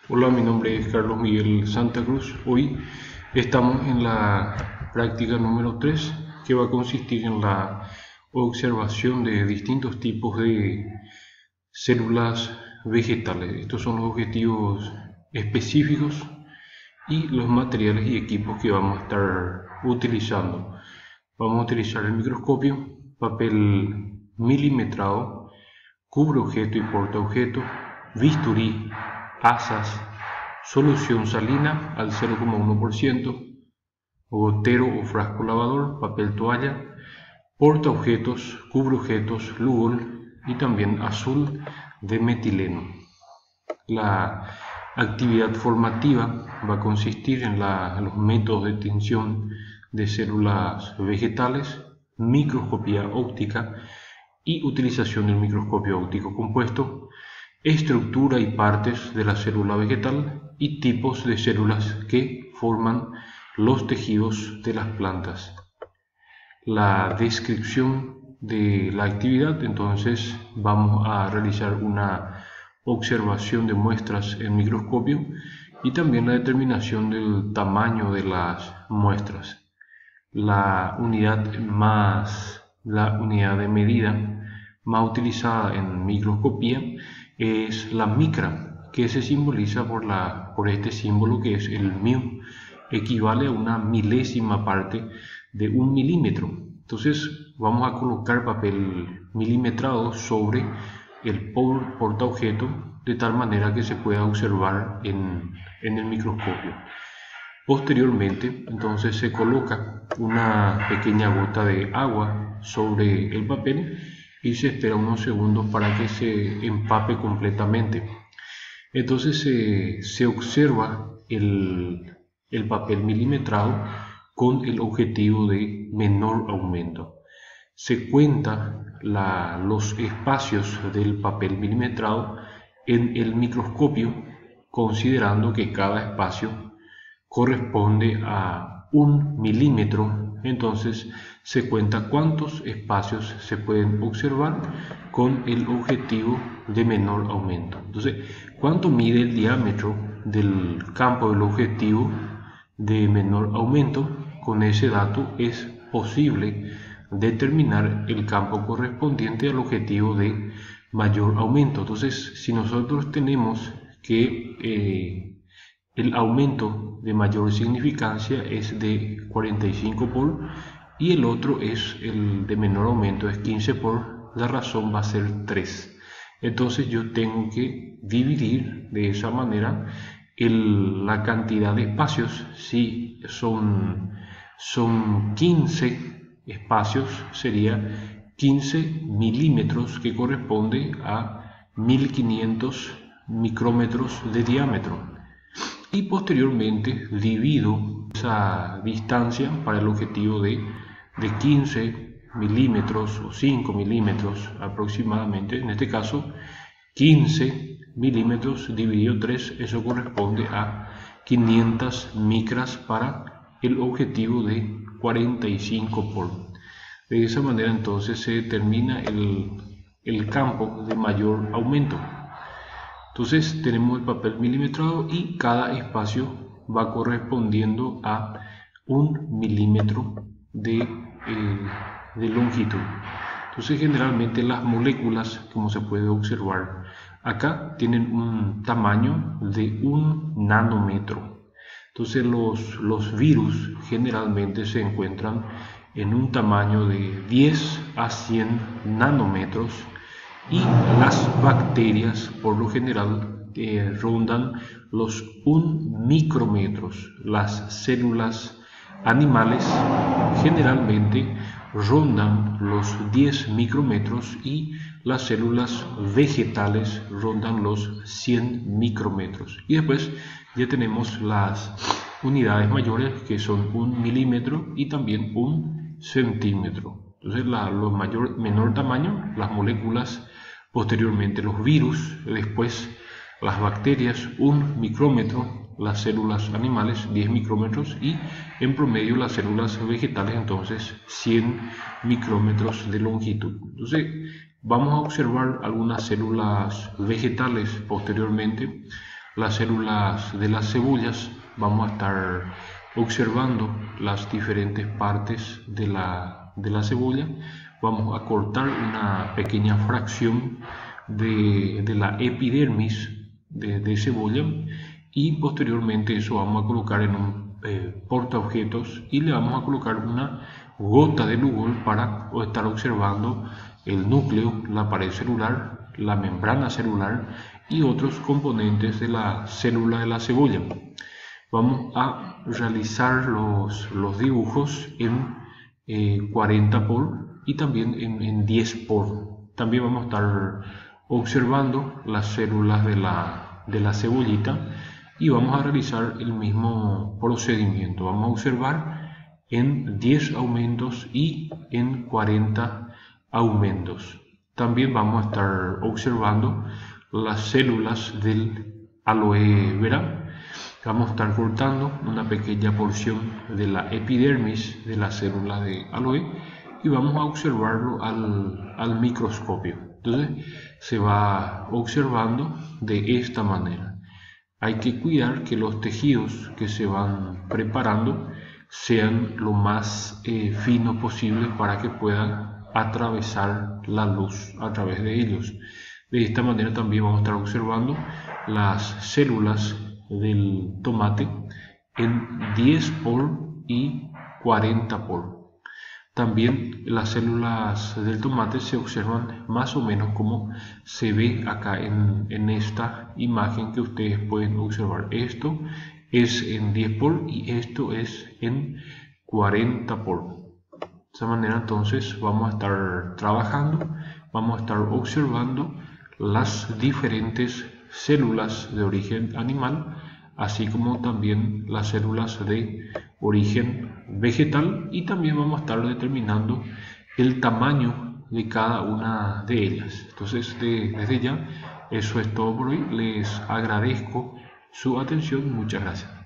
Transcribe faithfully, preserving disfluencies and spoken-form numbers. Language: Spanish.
Hola, mi nombre es Carlos Miguel Santa Cruz. Hoy estamos en la práctica número tres, que va a consistir en la observación de distintos tipos de células vegetales. Estos son los objetivos específicos y los materiales y equipos que vamos a estar utilizando. Vamos a utilizar el microscopio, papel milimetrado, cubre objeto y porta objeto, bisturí, asas, solución salina al cero coma uno por ciento, gotero o frasco lavador, papel toalla, porta objetos, cubre objetos, Lugol y también azul de metileno. La actividad formativa va a consistir en, la, en los métodos de tinción de células vegetales, microscopía óptica y utilización del microscopio óptico compuesto, estructura y partes de la célula vegetal y tipos de células que forman los tejidos de las plantas. La descripción de la actividad, entonces vamos a realizar una observación de muestras en microscopio y también la determinación del tamaño de las muestras. La unidad más, la unidad de medida más utilizada en microscopía es la micra, que se simboliza por, la, por este símbolo que es el mu, equivale a una milésima parte de un milímetro. Entonces vamos a colocar papel milimetrado sobre el portaobjeto de tal manera que se pueda observar en, en el microscopio. Posteriormente, entonces se coloca una pequeña gota de agua sobre el papel y se espera unos segundos para que se empape completamente. Entonces se, se observa el, el papel milimetrado con el objetivo de menor aumento. Se cuenta la, los espacios del papel milimetrado en el microscopio, considerando que cada espacio corresponde a un milímetro. Entonces se cuenta cuántos espacios se pueden observar con el objetivo de menor aumento. Entonces, cuánto mide el diámetro del campo del objetivo de menor aumento, con ese dato es posible determinar el campo correspondiente al objetivo de mayor aumento. Entonces, si nosotros tenemos que eh, el aumento de mayor significancia es de cuarenta y cinco por y el otro es el de menor aumento, es quince por, la razón va a ser tres. Entonces yo tengo que dividir de esa manera el, la cantidad de espacios. Si son, son quince espacios, sería quince milímetros, que corresponde a mil quinientos micrómetros de diámetro. Y posteriormente divido esa distancia para el objetivo de, de quince milímetros o cinco milímetros aproximadamente. En este caso, quince milímetros dividido tres, eso corresponde a quinientas micras para el objetivo de cuarenta y cinco por. De esa manera entonces se determina el, el campo de mayor aumento. Entonces tenemos el papel milimetrado y cada espacio va correspondiendo a un milímetro de, eh, de longitud. Entonces generalmente las moléculas, como se puede observar acá, tienen un tamaño de un nanómetro. Entonces los, los virus generalmente se encuentran en un tamaño de diez a cien nanómetros. Y las bacterias, por lo general, eh, rondan los un micrómetros. Las células animales generalmente rondan los diez micrómetros y las células vegetales rondan los cien micrómetros. Y después ya tenemos las unidades mayores, que son un milímetro y también un centímetro. Entonces, la, los mayor, menor tamaño, las moléculas, posteriormente los virus, después las bacterias, un micrómetro, las células animales, diez micrómetros, y en promedio las células vegetales, entonces, cien micrómetros de longitud. Entonces, vamos a observar algunas células vegetales posteriormente. las células de las cebollas, vamos a estar observando las diferentes partes de la, de la cebolla. Vamos a cortar una pequeña fracción de, de la epidermis de, de cebolla, y posteriormente eso vamos a colocar en un eh, portaobjetos y le vamos a colocar una gota de Lugol para estar observando el núcleo, la pared celular, la membrana celular y otros componentes de la célula de la cebolla. Vamos a realizar los, los dibujos en eh, cuarenta por y también en, en diez por. También vamos a estar observando las células de la, de la cebollita y vamos a realizar el mismo procedimiento. Vamos a observar en diez aumentos y en cuarenta aumentos. También vamos a estar observando las células del aloe vera. Vamos a estar cortando una pequeña porción de la epidermis de la célula de aloe y vamos a observarlo al, al microscopio. Entonces se va observando de esta manera. Hay que cuidar que los tejidos que se van preparando sean lo más eh, finos posible para que puedan atravesar la luz a través de ellos. De esta manera también vamos a estar observando las células del tomate en diez por y cuarenta por. También las células del tomate se observan más o menos como se ve acá en, en esta imagen que ustedes pueden observar. Esto es en diez por y esto es en cuarenta por. De esa manera entonces vamos a estar trabajando, vamos a estar observando las diferentes células de origen animal, así como también las células de origen vegetal, y también vamos a estar determinando el tamaño de cada una de ellas. Entonces de, desde ya eso es todo por hoy. Les agradezco su atención. Muchas gracias.